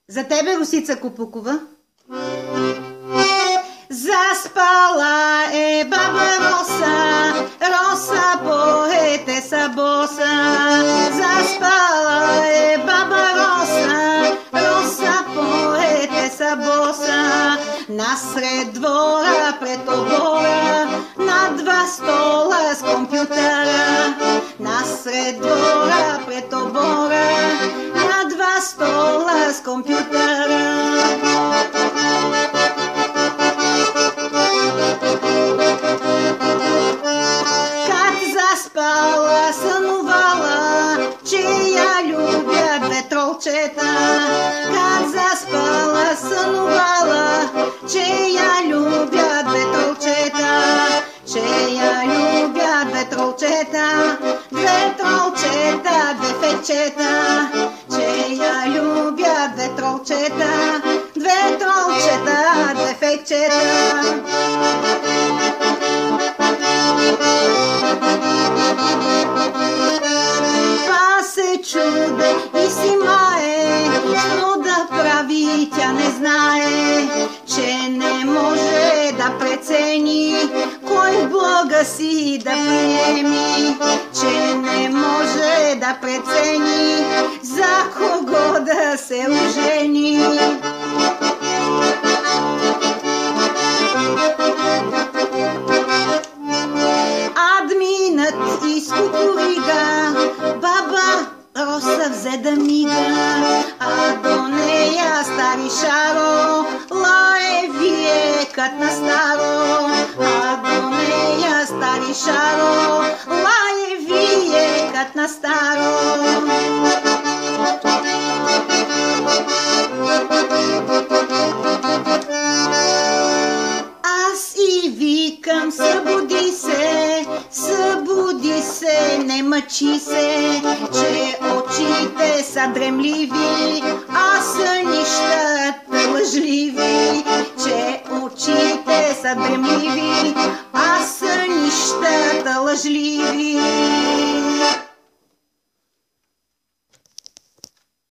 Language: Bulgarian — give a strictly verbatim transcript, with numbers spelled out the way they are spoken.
За тебе, Росица Купукова. Заспала е баба Роса, Роса поетеса боса. Заспала е баба Роса, Роса поетеса боса. Насред двора пред обора, на два стола с компютъра. Насред двора пред обора, на два стола с компютъра. Заспала, сънувала, че я любя две тролчета. Как заспала, сънувала, че я любя две тролчета. Че я любя две тролчета, две тролчета, две фечета. Че я любя две тролчета, две тролчета, две фечета. Чуде и си мае, що да прави тя не знае, че не може да прецени кой в Бога си да приеми, че не може да прецени за кого да се ожени. Админът из кукурига баба Роса взе да мига, а до нея стари Шаро лае виекът на старо. А до нея стари Шаро лае виекът на старо. Аз и викам, събуди се, събуди се, не мъчи се, че очите са дремливи, а сънищата лъжливи. Че очите са дремливи, а сънищата лъжливи.